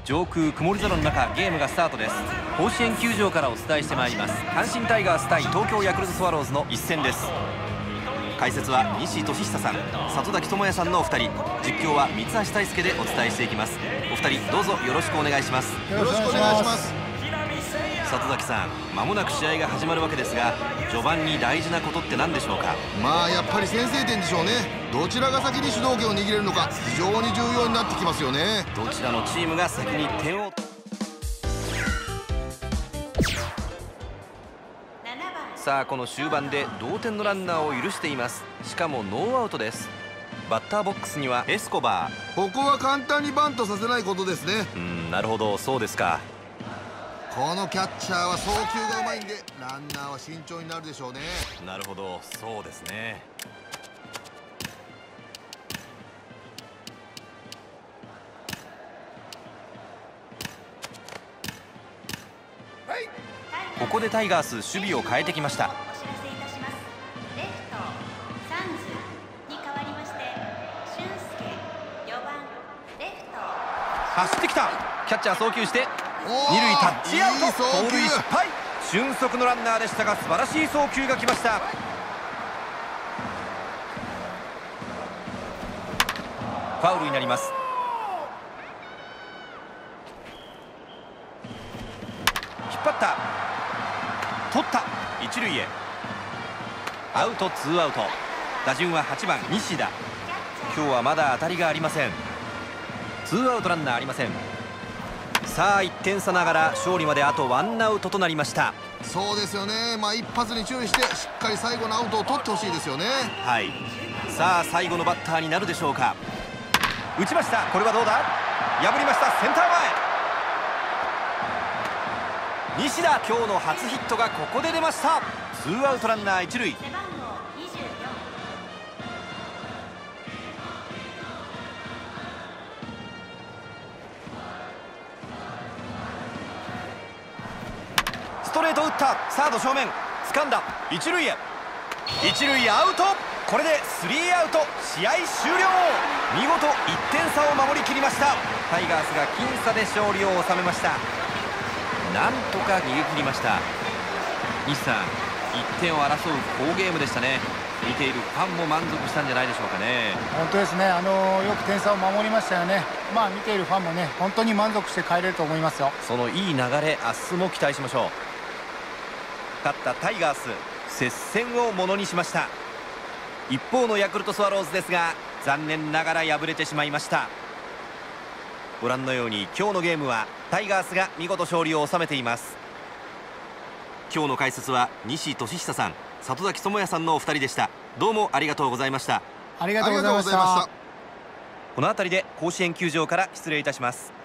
上空曇り空の中、ゲームがスタートです。甲子園球場からお伝えしてまいります。阪神タイガース対東京ヤクルトスワローズの一戦です。解説は西俊久さん、里崎智也さんのお二人、実況は三橋大輔でお伝えしていきます。お二人どうぞよろしくお願いします。 よろしくお願いします。 里崎さん、間もなく試合が始まるわけですが、序盤に大事なことって何でしょうか？ やっぱり先制点でしょうね。どちらが先に主導権を握れるのか、非常に重要になってきますよね。 どちらのチームが先に点を。さあ、この終盤で同点のランナーを許しています。しかもノーアウトです。バッターボックスにはエスコバー。 ここは簡単にバントさせないことですね。 なるほど、そうですか。 このキャッチャーは送球がうまいんで、ランナーは慎重になるでしょうね。 なるほど、そうですね。ここでタイガース守備を変えてきました。走ってきた。キャッチャー送球して二塁タッチアウト。盗塁失敗。俊足のランナーでしたが、素晴らしい送球が来ました。ファウルになります。引っ張った、取った、一塁へ。アウト、ツーアウト。打順は8番西田。今日はまだ当たりがありません。ツーアウトランナーありません。さあ、1点差ながら勝利まであと1アウトとなりました。 そうですよね。一発に注意してしっかり最後のアウトを取ってほしいですよね。 はい。さあ、最後のバッターになるでしょうか。打ちました。これはどうだ。破りました。センター前。西田、今日の初ヒットがここで出ました。ツーアウトランナー一塁。ストレート打った。サード正面掴んだ。一塁へ。一塁アウト。これでスリーアウト。試合終了。見事1点差を守りきりました。タイガースが僅差で勝利を収めました。なんとか逃げ切りました。西さん、1点を争う好ゲームでしたね。見ているファンも満足したんじゃないでしょうかね。 本当ですね。よく点差を守りましたよね。見ているファンもね、本当に満足して帰れると思いますよ。 そのいい流れ、明日も期待しましょう。勝ったタイガース、接戦をものにしました。一方のヤクルトスワローズですが、残念ながら敗れてしまいました。ご覧のように今日のゲームはタイガースが見事勝利を収めています。今日の解説は西俊久さん、里崎智也さんのお二人でした。どうもありがとうございました。 ありがとうございました。 この辺りで甲子園球場から失礼いたします。